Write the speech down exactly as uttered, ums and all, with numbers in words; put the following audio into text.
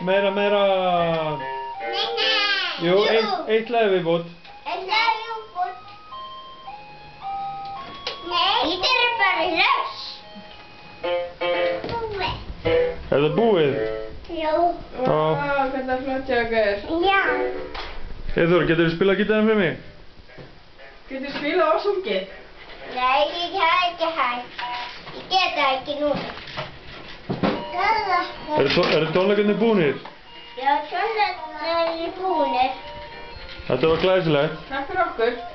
meira, meira. Nei, nei. Jú, eitt, eitt lag viðbót. Eitt lag viðbót. Nei, þetta er bara laus. Búið. Er það búið? Jú. Vá, hvernig er flott hjá ykkur. Já. Heiður, getur þú spilað gítarinn fyrir mig? Getur þið spilað og sungið? Nei, ég hef ekki hægt. Ég get það ekki núna. Eru tó er tónleikarnir búnir? Já, tónleikarnir er búnir. Þetta var glæsilegt. Takk fyrir okkur.